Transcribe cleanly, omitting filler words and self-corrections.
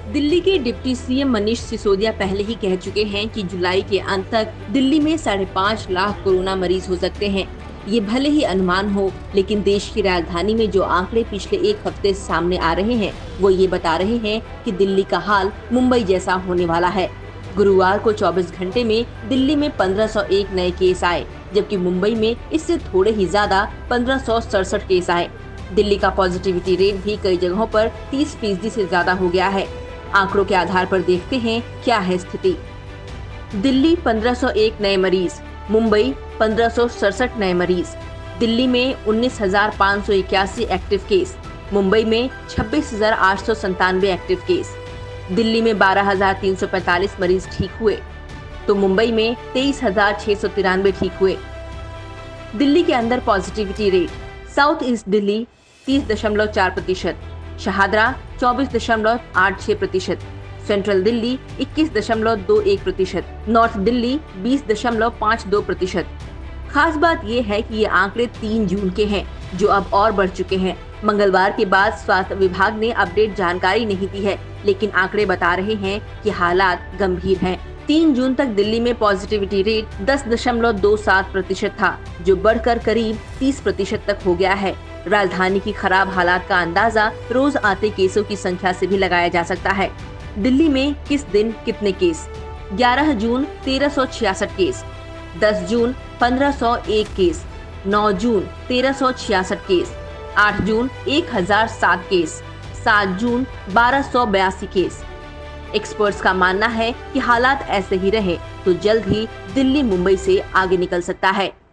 दिल्ली के deputy CM Manish Sisodia पहले ही कह चुके हैं कि जुलाई के अंत तक दिल्ली में 5.5 लाख कोरोना मरीज हो सकते हैं। ये भले ही अनुमान हो, लेकिन देश की राजधानी में जो आंकड़े पिछले एक हफ्ते से सामने आ रहे हैं वो ये बता रहे हैं कि दिल्ली का हाल मुंबई जैसा होने वाला है। गुरुवार को 24 घंटे में दिल्ली में 1501 नए केस आए, जबकि मुंबई में इससे थोड़े ही ज्यादा 1567 केस आए। दिल्ली का पॉजिटिविटी रेट भी कई जगहों पर 30% से ज्यादा हो गया है। आंकड़ों के आधार पर देखते हैं क्या है स्थिति। दिल्ली 1501 नए मरीज, मुंबई 1567 नए मरीज। दिल्ली में 19,581 एक्टिव केस, मुंबई में 26,897 एक्टिव केस। दिल्ली में 12,345 मरीज ठीक हुए, तो मुंबई में 23,693 ठीक हुए। दिल्ली के अंदर positivity rate, south east Delhi 30.4%, Shahdara 24.86%, central Delhi 21.21%, north Delhi 20.52%। खास बात ये है कि ये आंकड़े 3 जून के हैं, जो अब और बढ़ चुके हैं। मंगलवार के बाद स्वास्थ्य विभाग ने अपडेट जानकारी नहीं दी है, लेकिन आंकड़े बता रहे हैं कि हालात गंभीर हैं। 3 जून तक दिल्ली में पॉजिटिविटी रेट 10.27% था, जो बढ़कर करीब 30% तक हो गया है। राजधानी की खराब हालात का अंदाजा रोज आते केसों की संख्या से भी लगाया जा सकता है। दिल्ली में किस दिन कितने केस? 11 जून 1366 केस, 10 जून 1501 केस, 9 जून 1366 केस, 8 जून 1007 केस, 7 जून 1282 केस। एक्सपर्ट्स का मानना है कि हालात ऐसे ही रहे तो जल्द ही दिल्ली मुंबई से आगे निकल सकता है।